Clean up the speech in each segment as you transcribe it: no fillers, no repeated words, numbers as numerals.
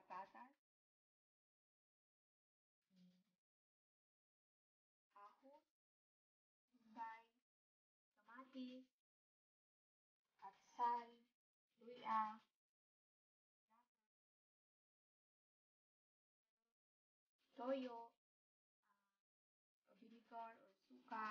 patatas, ahos, bay, kamatis, atsal, luya, toyo, vinegar or suka,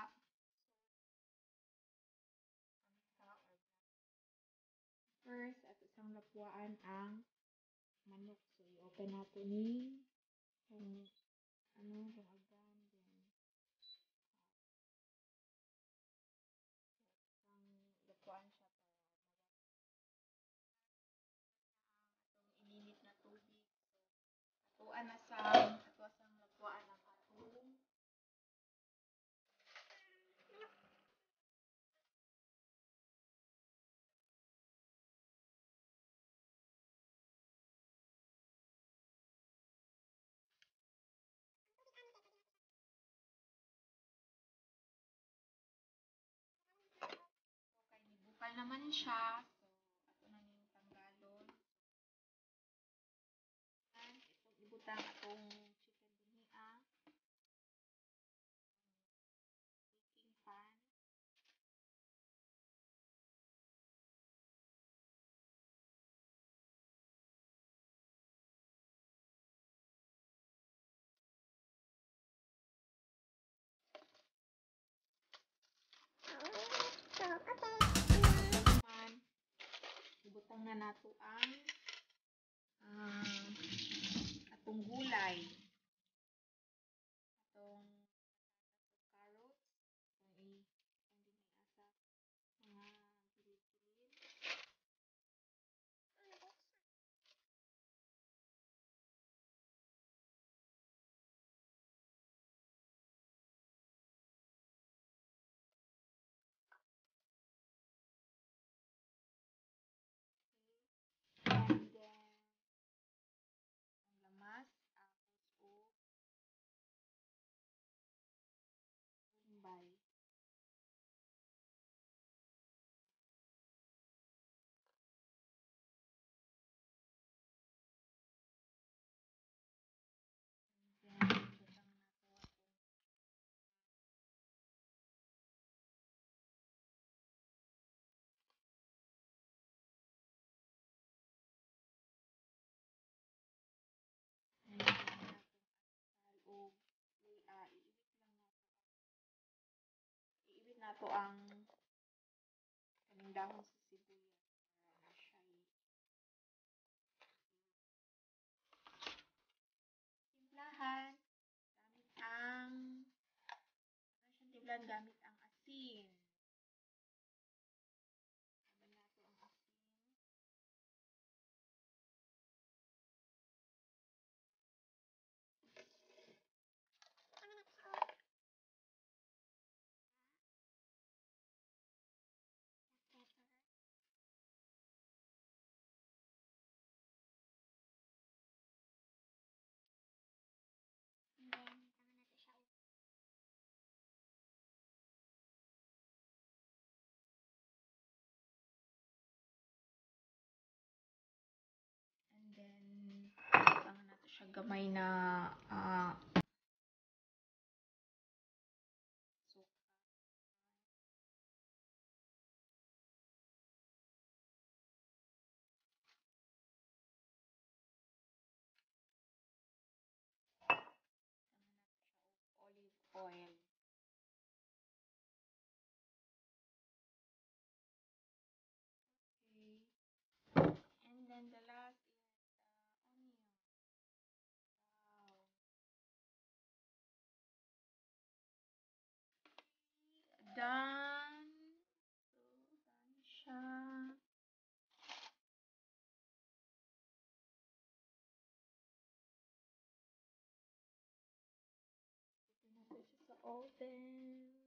paminta or black. First, at isang lapuan ang manok. So, i-open nato ni kung lumagan, then ang lapuan siya para atong ininit na tubig. So, atuan sang lapuan ang atong so kay nibukal naman siya. So, ato na ning tanggalon. And itong ibutang atong chicken dinhi baking pan. Man, ibutang na nato ang atong gulay. Atong carrots. Itong asa mga gilid-gilid. And then, ang lamas, ahos o bombay. And then, ibutang nato atong and then atong o iibit nato ang kaning dahon sa sibuyas para na siya timplahan gamit ang timplahan gamit ang asin. Sabi nato ang asin. And then, and then, ibutang nato siya gamay na suka. Olive oil. Okay. And then the last is onion. Wow. Done. So, done siya. Ito na siya sa oven.